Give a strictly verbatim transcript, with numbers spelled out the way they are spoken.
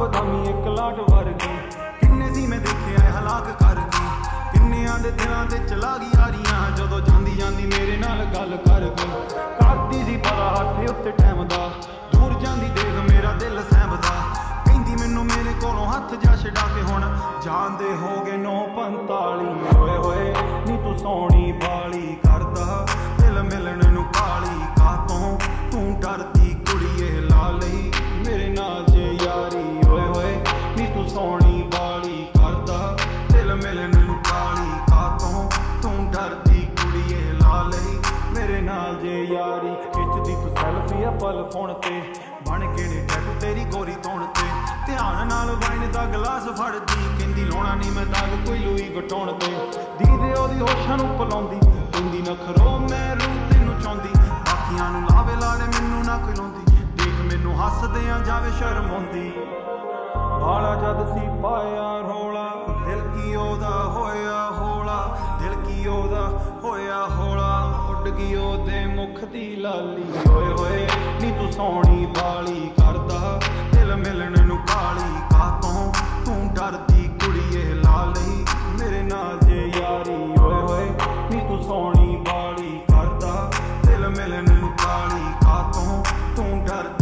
बदामी एक लाट वर्गी किन्ने सी मैं देखे हलाक कर गई किन्नियां दे दिलां ते चला गई यारियां जदों जांदी जांदी मेरे नाल गल कर गई करदी सी पता हत्थ उत्ते टैम दा दूर जांदी देख मेरा दिल सैंबदा कहंदी मैनू मेरे कोलों हत्थ जा छड़ा के हुण जांदे हो गए नौ पंताली होए होए नी तू सोहणी बाली करदा दिल मिलण नू काली कातों तू डरदी कुड़िए ला लई मेरे नाल जे यारी होए होए नी तू सोहणी बाली करदा दिल मिलण नू काली कातों तू डरदी कुड़िए ला लई मेरे नाल जे यारी खिचदी तू सैल्फी पल फोन ते बन के ने टैटू तेरी गोरी तौण ते ध्यान नाल वाइन दा गिलास फड़दी कहंदी लोणा नहीं मैं दाग कोई लूई घटाउण ते दीदे ओदी होशां नू पलाउंदी कहंदी नखरो मैं रूह तैनू चाहुंदी बाकियां नू लावे लाड़े मैनू ना कोई लाउंदी देख मैनू हसदियां जावे शर्म आउंदी बाला जद सी पाया रोला दिल की ओदा होया होला दिल की ओदा होया होला उड़ गई ओदे मुख दी लाली होए होए नी तू सोहणी बाली करदा दिल मिलण नू काली कातों तू डरदी कुड़िए ला लई मेरे नाल जे यारी होए होए नी तू सोहणी बाली करदा दिल मिलण नू काली कातों तू डरदी